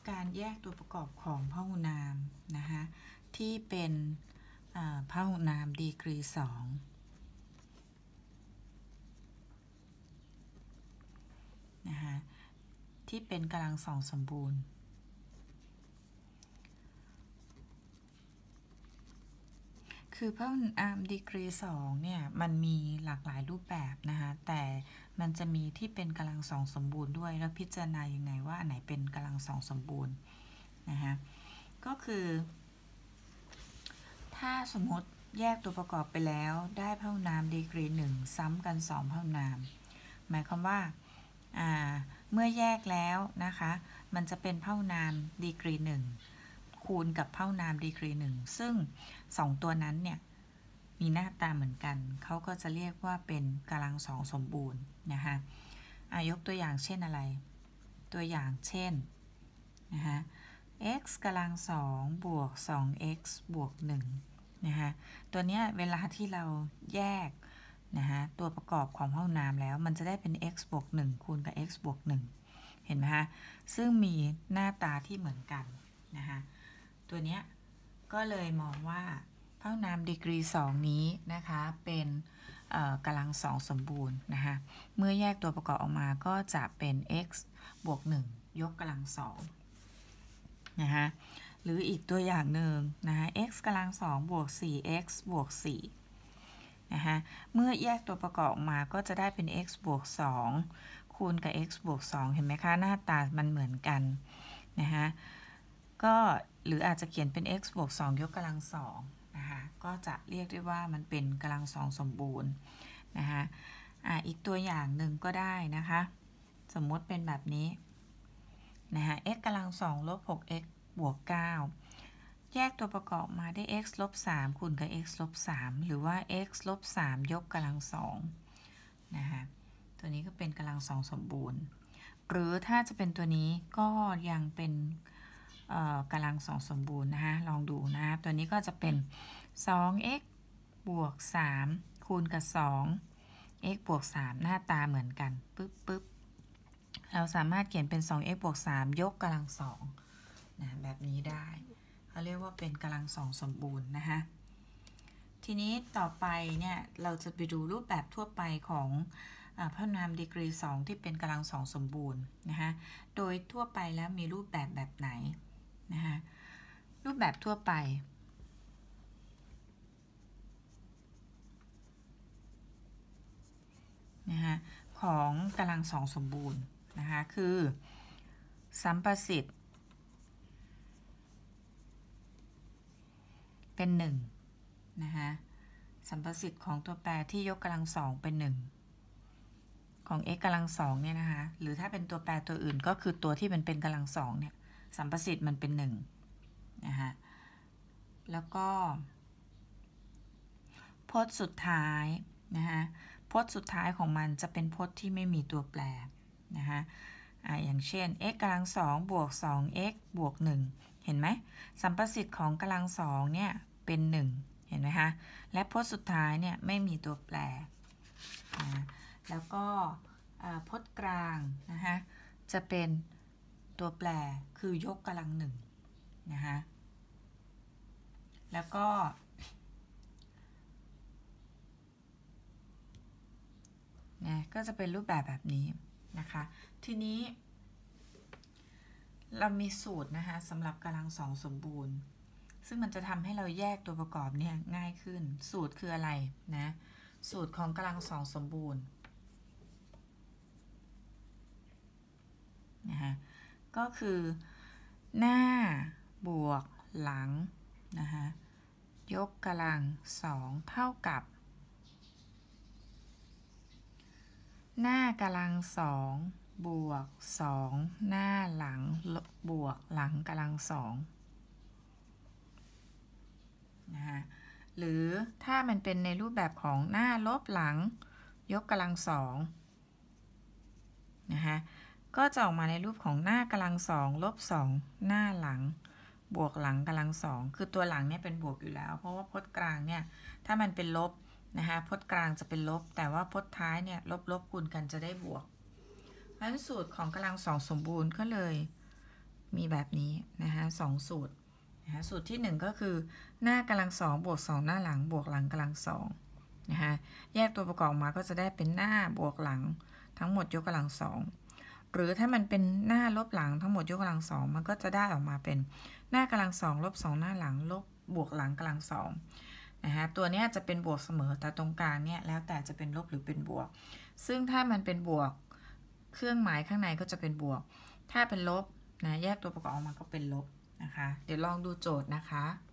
การแยกตัวประกอบของพหูนามนะคะที่เป็นพหูนามดีกรี2นะคะที่เป็นกำลังสองสมบูรณ์คือพหูนามดีกรี2เนี่ยมันมีหลากหลายรูปแบบนะคะแต่มันจะมีที่เป็นกำลังสองสมบูรณ์ด้วยแล้วพิจารณายังไงว่าอันไหนเป็นกำลังสองสมบูรณ์นะคะก็คือถ้าสมมติแยกตัวประกอบไปแล้วได้พหูนามดีกรี1ซ้ำกัน2พหูนามหมายความว่าเมื่อแยกแล้วนะคะมันจะเป็นพหูนามดีกรี1คูณกับพหูนามดีกรี1ซึ่ง2ตัวนั้นเนี่ยมีหน้าตาเหมือนกันเขาก็จะเรียกว่าเป็นกำลังสองสมบูรณ์นะคะยกตัวอย่างเช่นอะไรตัวอย่างเช่นนะคะ x กำลัง2บวก 2x บวก1นะคะตัวนี้เวลาที่เราแยกนะคะตัวประกอบของพหูนามแล้วมันจะได้เป็น x บวก1คูณกับ x บวก1เห็นไหมคะซึ่งมีหน้าตาที่เหมือนกันนะคะตัวนี้ก็เลยมองว่าพหูนามดีกรี2นี้นะคะเป็นกำลังสองสมบูรณ์นะคะเมื่อแยกตัวประกอบออกมาก็จะเป็น x บวก1ยกกำลัง2นะคะหรืออีกตัวอย่างหนึ่งนะคะ x กำลัง2บวก 4x บวก4นะคะเมื่อแยกตัวประกอบออกมาก็จะได้เป็น x บวก2คูณกับ x บวก2เห็นไหมคะหน้าตามันเหมือนกันนะคะก็หรืออาจจะเขียนเป็น x บวก2ยกกำลัง2นะคะก็จะเรียกได้ว่ามันเป็นกำลังสองสมบูรณ์นะคะอีกตัวอย่างหนึ่งก็ได้นะคะสมมติเป็นแบบนี้นะคะ x กำลัง2ลบ 6x บวก9แยกตัวประกอบมาได้ x ลบ3คูณกับ x ลบ3หรือว่า x ลบ3ยกกำลัง2นะคะตัวนี้ก็เป็นกำลังสองสมบูรณ์หรือถ้าจะเป็นตัวนี้ก็ยังเป็นกำลังสองสมบูรณ์นะคะลองดูนะตัวนี้ก็จะเป็น 2x บวก3คูณกับ2x บวก3หน้าตาเหมือนกันปึ๊บเราสามารถเขียนเป็น 2x บวก3ยกกำลัง2นะแบบนี้ได้เขาเรียกว่าเป็นกำลังสองสมบูรณ์นะคะทีนี้ต่อไปเนี่ยเราจะไปดูรูปแบบทั่วไปของพหูนามดีกรี2ที่เป็นกำลังสองสมบูรณ์นะคะโดยทั่วไปแล้วมีรูปแบบไหนนะคะรูปแบบทั่วไปนะคะของกำลังสองสมบูรณ์นะคะคือสัมประสิทธิ์เป็น1นะคะสัมประสิทธิ์ของตัวแปรที่ยกกำลัง2เป็น1ของ x กำลัง2เนี่ยนะคะหรือถ้าเป็นตัวแปรตัวอื่นก็คือตัวที่มันเป็นกำลัง2เนี่ยสัมประสิทธิ์มันเป็น1นะคะแล้วก็พจน์สุดท้ายนะคะพจน์สุดท้ายของมันจะเป็นพจน์ที่ไม่มีตัวแปรนะคะอย่างเช่น x กำลัง2บวก 2x บวก1เห็นไหมสัมประสิทธิ์ของกำลัง2เนี่ยเป็น1เห็นไหมคะและพจน์สุดท้ายเนี่ยไม่มีตัวแปรแล้วก็พจน์กลางนะคะจะเป็นตัวแปรคือยกกำลัง1นะคะแล้วก็ก็จะเป็นรูปแบบนี้นะคะทีนี้เรามีสูตรนะคะสำหรับกำลังสองสมบูรณ์ซึ่งมันจะทำให้เราแยกตัวประกอบเนี่ยง่ายขึ้นสูตรคืออะไรนะสูตรของกำลังสองสมบูรณ์นะคะก็คือหน้าบวกหลังนะคะยกกำลัง2เท่ากับหน้ากำลัง2บวก2หน้าหลังบวกหลังกำลัง2นะคะหรือถ้ามันเป็นในรูปแบบของหน้าลบหลังยกกำลัง2นะคะก็จะออกมาในรูปของหน้ากำลัง2ลบ2หน้าหลังบวกหลังกำลัง2คือตัวหลังเนี่ยเป็นบวกอยู่แล้วเพราะว่าพจน์กลางเนี่ยถ้ามันเป็นลบนะคะพจน์กลางจะเป็นลบแต่ว่าพจน์ท้ายเนี่ยลบคูณกันจะได้บวกเพราะฉะนั้นสูตรของกำลังสองสมบูรณ์ก็เลยมีแบบนี้นะคะ2สูตรนะคะสูตรที่1ก็คือหน้ากำลังสองบวก2หน้าหลังบวกหลังกำลังสองนะคะแยกตัวประกอบมาก็จะได้เป็นหน้าบวกหลังทั้งหมดยกกำลังสองหรือถ้ามันเป็นหน้าลบหลังทั้งหมดยกกำลังสองมันก็จะได้ออกมาเป็นหน้ากำลังสองลบ2หน้าหลังลบบวกหลังกำลังสองนะคะตัวนี้จะเป็นบวกเสมอแต่ตรงกลางเนี่ยแล้วแต่จะเป็นลบหรือเป็นบวกซึ่งถ้ามันเป็นบวกเครื่องหมายข้างในก็จะเป็นบวกถ้าเป็นลบนะแยกตัวประกอบออกมาก็เป็นลบนะคะเดี๋ยวลองดูโจทย์นะคะ